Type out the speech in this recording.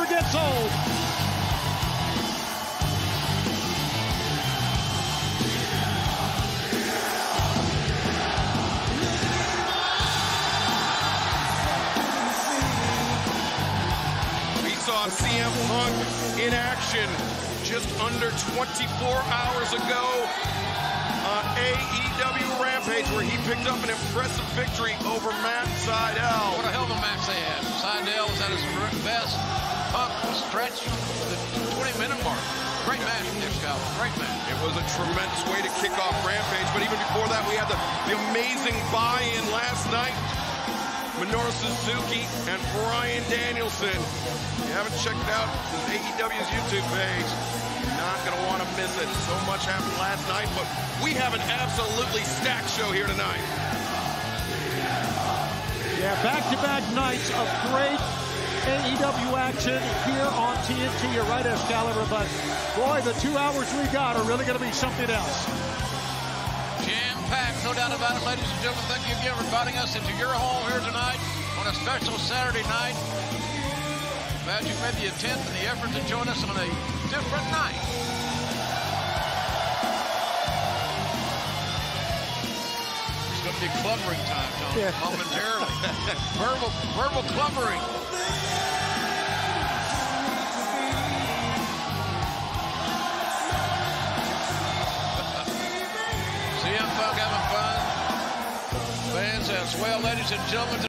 gets old. We saw CM Punk in action just under 24 hours ago on AEW Rampage, where he picked up an impressive victory over Matt Sydal. What a hell of a match they had. Sydal was at his best. Punk was stretched the 20-minute mark. Great match from Nick Scott. Great match. It was a tremendous way to kick off Rampage, but even before that, we had the amazing buy-in last night. Minoru Suzuki and Bryan Danielson. If you haven't checked out AEW's YouTube page, you're not going to want to miss it. So much happened last night, but we have an absolutely stacked show here tonight. Yeah, back-to-back nights of great AEW action here on TNT. You're right, Excalibur, but boy, the 2 hours we got are really going to be something else. Jam-packed, no doubt about it, ladies and gentlemen. Thank you again for inviting us into your home here tonight on a special Saturday night. Glad you made the attempt and the effort to join us on a different night. It's going to be clubbering time, Tony, momentarily. verbal clubbering. CM Punk having fun. Fans as well, ladies and gentlemen.